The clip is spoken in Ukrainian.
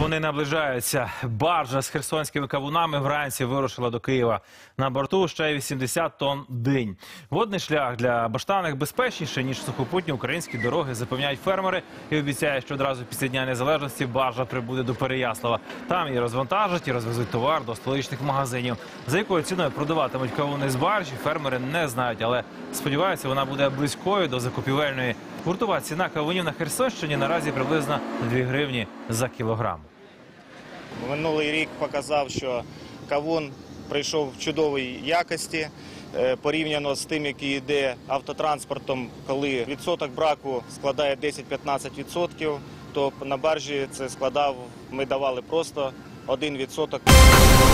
Вони наближаються. Баржа з херсонськими кавунами вранці вирушила до Києва. На борту ще 80 тонн динь. Водний шлях для баштанних безпечніший, ніж сухопутні українські дороги, запевняють фермери і обіцяють, що одразу після Дня Незалежності баржа прибуде до Переяслава. Там і розвантажать, і розвезуть товар до столичних магазинів. За якою ціною продаватимуть кавуни з баржі, фермери не знають, але сподіваються, вона буде близькою до закупівельної. Гуртова ціна кавунів на Херсонщині наразі приблизно 2 гривні за кілограм. Минулий рік показав, що кавун прийшов в чудовій якості, порівняно з тим, який йде автотранспортом, коли відсоток браку складає 10-15%, то на баржі це складав, ми давали просто 1%.